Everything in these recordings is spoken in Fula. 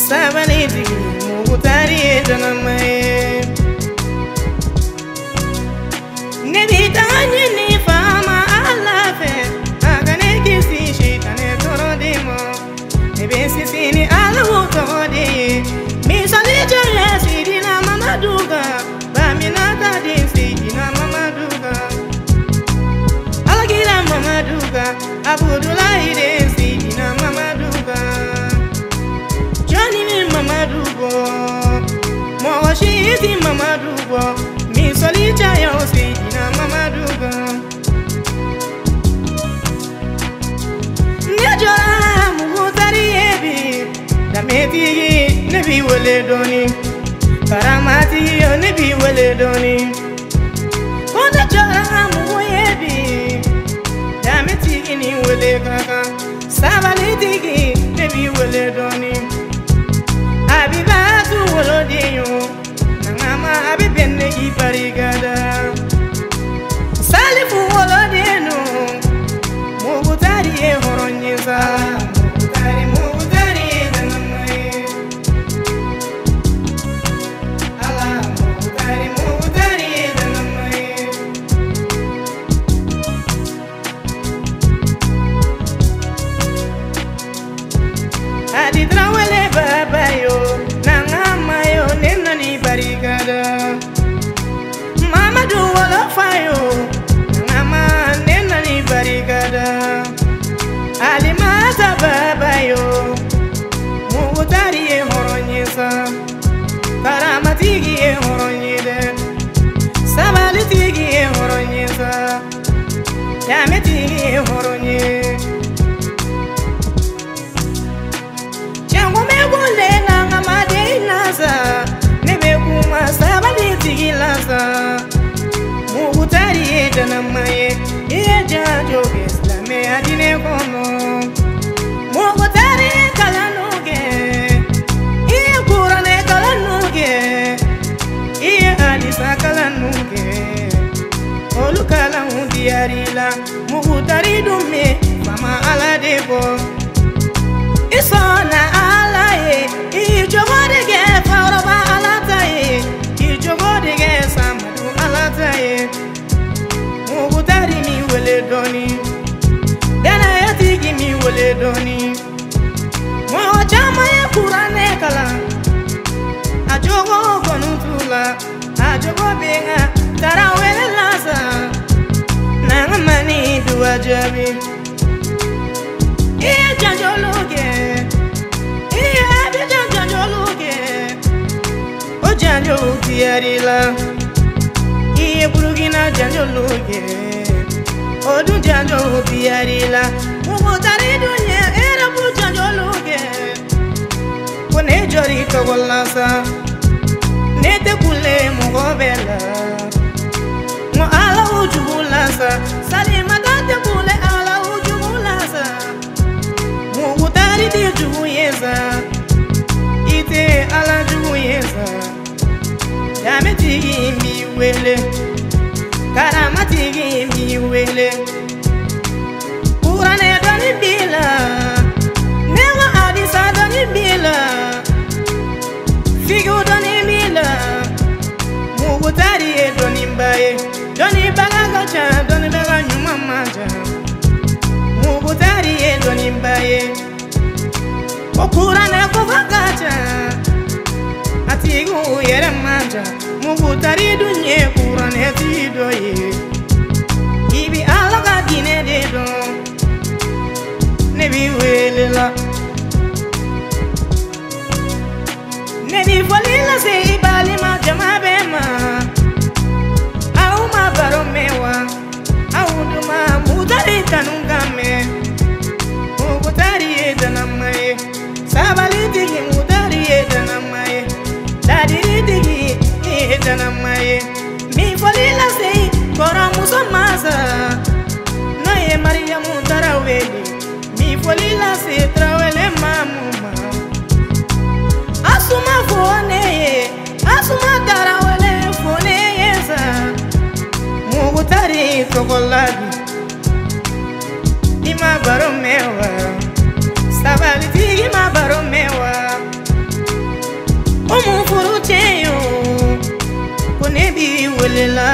sabaliti mugutari danamaye nebi tanye ni fama alafe agane kisi shitane torodimo nebi sisini alu todi misali jaya sidina mamaduga baminata din sidina mamaduga alagira mamaduga abudulahi din sidina mamaduga Mamadugo, Moshiti Mamadugo, Mi Solita Yosidina Mamadugo. Najora Mugutari Ebi, Dameti Nebi Weledoni, Paramati Nebi Weledoni. Najora Muguebi, Dameti ni Welegaka, Sabaliti Nebi Weledoni. Abibatu wolodiyo nangama abibenne iparigada salifu wolodeno mugutari e horonyeza mugutari danamaye ala mugutari danamaye adi trawele babayo barigada mama do wala fayo mama nena ni barigada alimata babayo mugutari e horonyesa karamatigi e horonyede sabalitigi e horonyesa yametigi e horonye chango megole nanga madeinaza Sabaliti laza Mugutari danamaye Eja joges la me adine kono Mugutari kalanuge Ie kurane kalanuge Ie alisa kalanuge Olu kalanundi arila Mugutari dume Mama ala debo Isona alaye Ijogorege faroba alataye Ijogorege samadu alataye Mugutari mi weledoni Dana yatigi mi weledoni Mwa chama ye kurane kala Ajogo konutula Ajogo benga Tarawele lasa Nangamani duwa jabi Iye janjologe Iye abi janjologe O janjologe yarila Iye burugina janjologe O dun janjologe yarila Mugutari dunye era bu janjologe Kone jori kogolasa Nete kule mugobela Mo ala ujubulasa Salima dante kule ala ujubulasa Mugutari di juyeza Ite ala juyeza Yametigi mi wele Karamatigi mi wele Kurane doni bila Newa adisa doni bila Figu doni bila Mugutari e doni mbaye Doni baga gacha doni baga nyuma maja Mugutari e doni mbaye Okurane kuvagacha Atigu yere manja Mugutari dunye kurane tidoye Ibi alaga dine dedo Nebi welela Nebi folila se ibali ma jama bema Au ma baro mewa Au duma mugutari tanungame Mugutari e danamaye Sabaliti mugutari e danamaye Dadiriti e danamaye Mi folila se kora musamasa Noye Maria mutaraweli Mi folila se trawele mamuma Asuma fone Asuma tarawele fone yesa Mugutari togolabi Ima baro mewa Sabaliti ima baro mewa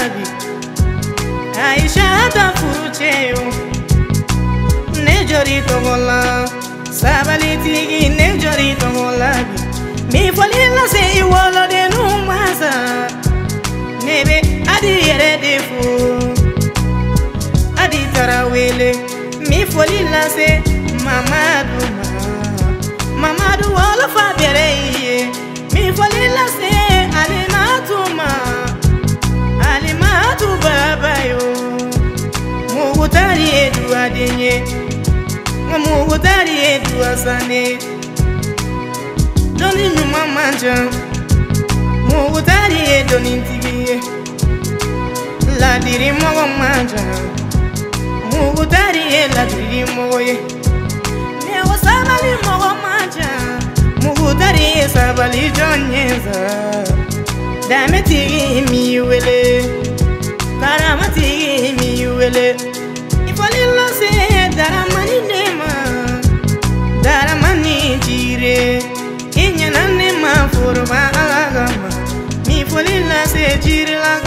bi Aisha ta furucheo ne jori togola sabali tigi ne jori togola bi mi folila se iwolo de numasa nebe adi yere defu adi tarawele mi folila se Mamadu wala fa bereye mi folila se alimatu baba yo mugutari edu adenye mugutari edu asane doni nyuma manja mugutari edu nintigiye la diri mogo manja mugutari la diri mogo ye ne wasabali mogo manja mugutari sabali jonyeza dameti mi wele karamati mi wele ifolila se daramani nema daramani jire inyana nema forma agama mi folila se jire la